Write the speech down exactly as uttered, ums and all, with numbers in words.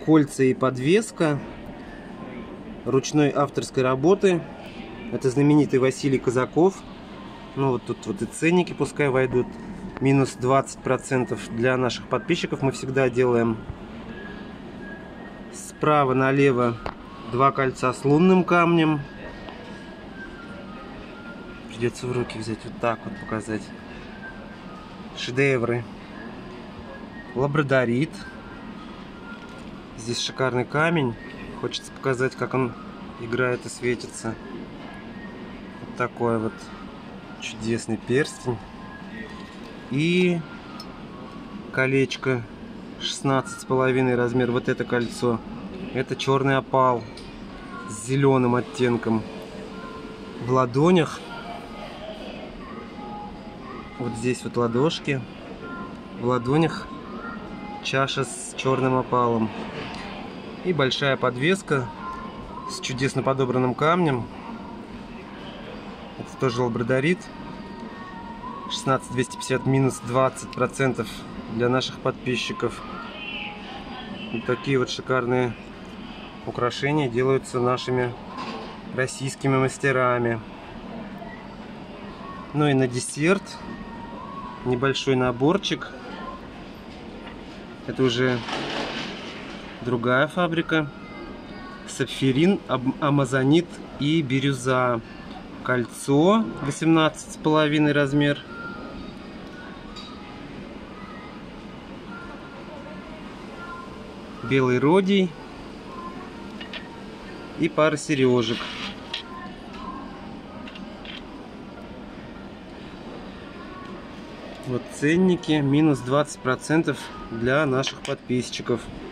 кольца и подвеска ручной авторской работы. Это знаменитый Василий Казаков. Ну вот тут вот и ценники пускай войдут. Минус двадцать процентов для наших подписчиков мы всегда делаем. Справа налево два кольца с лунным камнем. Придется в руки взять, вот так вот показать. Шедевры. Лабрадорит. Здесь шикарный камень. Хочется показать, как он играет и светится. Вот такой вот чудесный перстень. И колечко шестнадцать с половиной размер. Вот это кольцо. Это черный опал с зеленым оттенком. В ладонях. Вот здесь вот ладошки. В ладонях чаша с черным опалом. И большая подвеска с чудесно подобранным камнем. Это тоже лабрадорит. шестнадцать двести пятьдесят минус двадцать процентов для наших подписчиков. Вот такие вот шикарные украшения делаются нашими российскими мастерами. Ну и на десерт небольшой наборчик. Это уже другая фабрика. Сапфирин, амазонит и бирюза. Кольцо восемнадцать с половиной размер. Белый родий. И пара сережек. Вот ценники. Минус двадцать процентов для наших подписчиков.